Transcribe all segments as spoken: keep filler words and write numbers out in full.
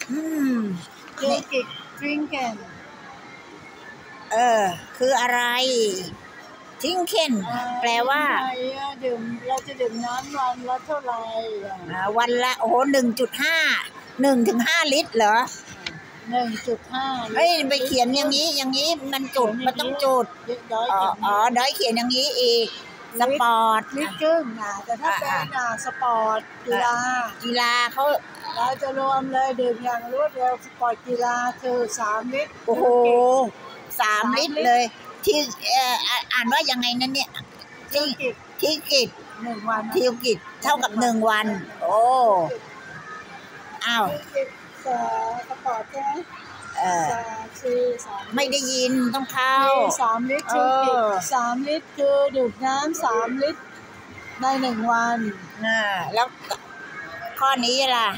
อืมเดกิกดริงเกนเออคืออะไรทิ้งเข็นแปลว่าดื่มเราจะดื่มน้ำวันละเท่าไหร่วันละโอ้โหหนึ่งจุดห้าหนึ่งถึงห้าลิตรเหรอหนึ่งจุดห้าเฮ้ยไปเขียนอย่างนี้อย่างนี้มันจุดมันต้องจุดอ๋ออ๋อได้เขียนอย่างนี้อีกสปอร์ตลิตรครึ่งนะแต่ถ้าเป็นสปอร์ตกีฬากีฬาเขาเราจะรวมเลยดื่มอย่างรวดเร็วสปอร์ตกีฬาคือสามลิตรโอ้โหสามลิตรเลยที่อ่านว่ายังไงนั่นเนี่ยที่ที่กิจหนึ่งวันที่กิจเท่ากับหนึ่งวันโอ้อ้าวสปอร์ตใช่ไหมเออไม่ได้ยินต้องเข้าสามลิตรคือกิจสามลิตรคือดื่มน้ำสามลิตรในหนึ่งวันน่ะแล้วข้อนี้ล่ะ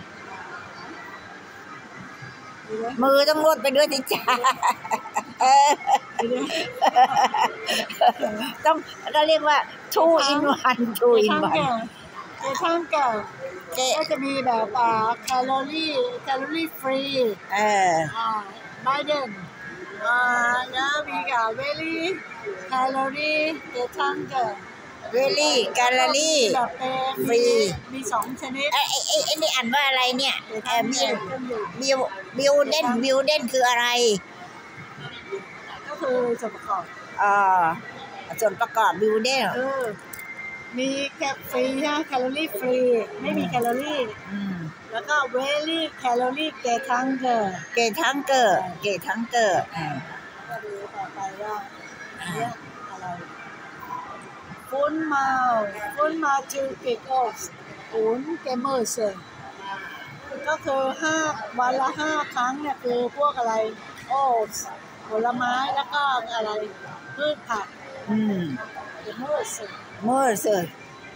มือต้องนวดไปด้วยสิจ้าต้องก็เรียกว่า two in one two in one เจทั้งเก่าก็จะมีแบบอ่าแคลอรี่แคลอรี่ฟรีเอออ่าไบเดนอ่าแล้วมีกับเวลี่แคลอรี่เจทั้งเก่าเวลี่แคลอรี่แบบเป็นฟรีมีสองชนิดไอ้ไอ้ไอ้นี่อ่านว่าอะไรเนี่ยเออบิวบิวบิวเดนบิวเดนคืออะไรก็คือส่วนประกอบอ่าส่วนประกอบบิวเดนเออมีแคลฟรีฮะแคลอรี่ฟรีไม่มีแคลอรี่แล้วก็เวลี่แคลอรี่เกทังเกอร์เกทังเกอร์เกทังเกอร์ก็ดูต่อไปว่าเนี่ยอะไรฟุ้นมาฟุ้นมาจูเกกอสฟุ้นเกมเมอร์เซนก็คือห้าวันละห้าครั้งเนี่ยคือพวกอะไรโอ๊ตผลไม้แล้วก็อะไรพืชผักอืมเกมเมอร์เซนเมอร์เซน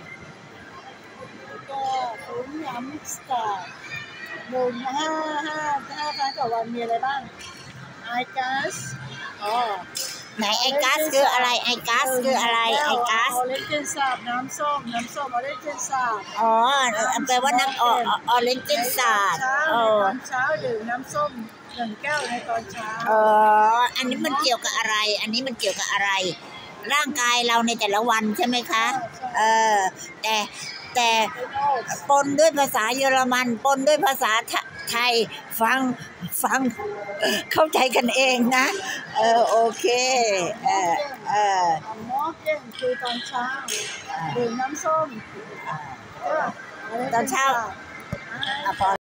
ก็ฟุ้นยำมิกซ์กับหนึ่งห้าห้าห้าครั้งต่อวันมีอะไรบ้างไอกัสอ๋อไหนไอกัสคืออะไรไอกัสคืออะไรไอกัสออเรนจ์ซาบน้ำส้มน้ำส้มออเรนจ์ซาบอ๋อแปลว่าน้ำออเรนจ์ซาบตอนเช้าดื่มน้ำส้มหนึ่งแก้วในตอนเช้าอ๋ออันนี้มันเกี่ยวกับอะไรอันนี้มันเกี่ยวกับอะไรร่างกายเราในแต่ละวันใช่ไหมคะเออแต่แต่ปนด้วยภาษาเยอรมันปนด้วยภาษาไทยฟังฟังเข้าใจกันเองนะเออโอเคเออเออมอเก็นคือตอนเช้าดื่มน้ำส้มตอนเช้า